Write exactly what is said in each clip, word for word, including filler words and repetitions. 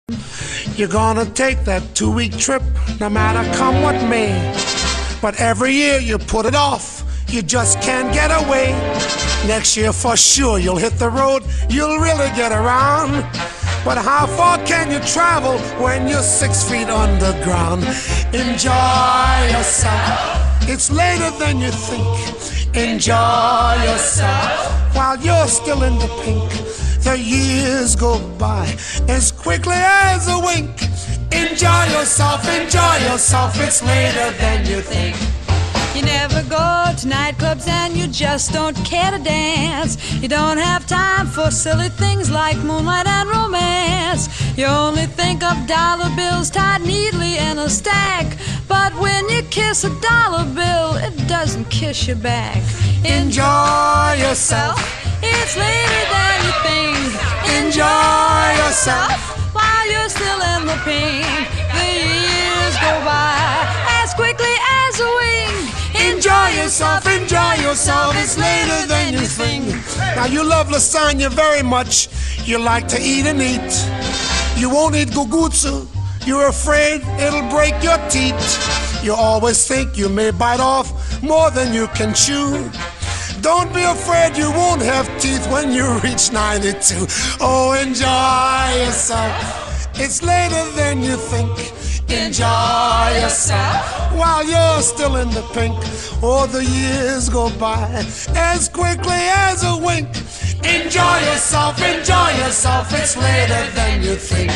You're gonna take that two-week trip, no matter come what may. But every year you put it off, you just can't get away. Next year for sure you'll hit the road, you'll really get around. But how far can you travel when you're six feet underground? Enjoy yourself, it's later than you think. Enjoy yourself while you're still in the pink. The years go by as quickly as a wink. Enjoy yourself, enjoy yourself, it's later than you think. You never go to nightclubs and you just don't care to dance. You don't have time for silly things like moonlight and romance. You only think of dollar bills tied neatly in a stack. But when you kiss a dollar bill, it doesn't kiss you back. Enjoy yourself, it's later than you think. enjoy yourself while you're still in the pink. The years go by as quickly as a wink. Enjoy yourself, enjoy yourself, it's later than you think. Now you love lasagna very much, you like to eat and eat. You won't eat gugutsu, you're afraid it'll break your teeth. You always think you may bite off more than you can chew. Don't be afraid you won't have teeth when you reach ninety-two. Oh, enjoy yourself, it's later than you think. Enjoy yourself while you're still in the pink. Oh, the years go by as quickly as a wink. Enjoy yourself, enjoy yourself, it's later than you think.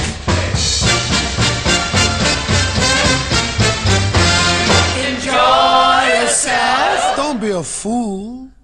Enjoy yourself. Don't be a fool.